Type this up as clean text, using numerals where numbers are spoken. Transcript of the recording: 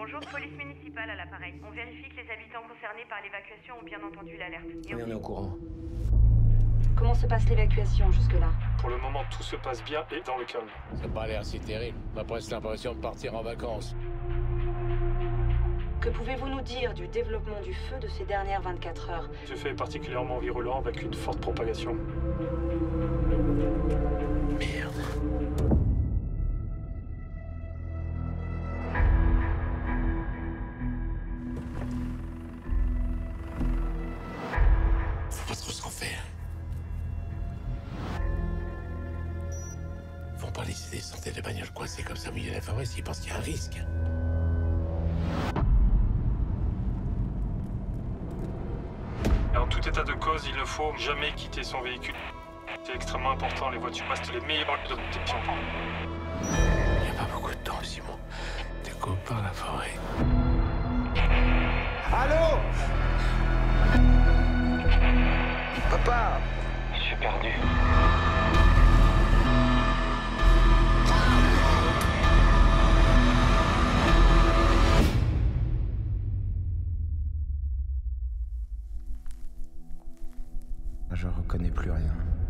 Bonjour, police municipale à l'appareil. On vérifie que les habitants concernés par l'évacuation ont bien entendu l'alerte. Oui, on est au courant. Comment se passe l'évacuation jusque-là? Pour le moment, tout se passe bien et dans le calme. Ça n'a pas l'air si terrible. On a presque l'impression de partir en vacances. Que pouvez-vous nous dire du développement du feu de ces dernières 24 heures? Ce fait est particulièrement virulent avec une forte propagation. Merde. Faut pas trop s'en faire. Faut pas laisser des centaines de bagnoles coincées comme ça au milieu de la forêt s'ils pensent qu'il y a un risque. Et en tout état de cause, il ne faut jamais quitter son véhicule. C'est extrêmement important, les voitures restent les meilleures de protection. Il n'y a pas beaucoup de temps, Simon. T'es copain la forêt. Allô? Papa! Je suis perdu. Je reconnais plus rien.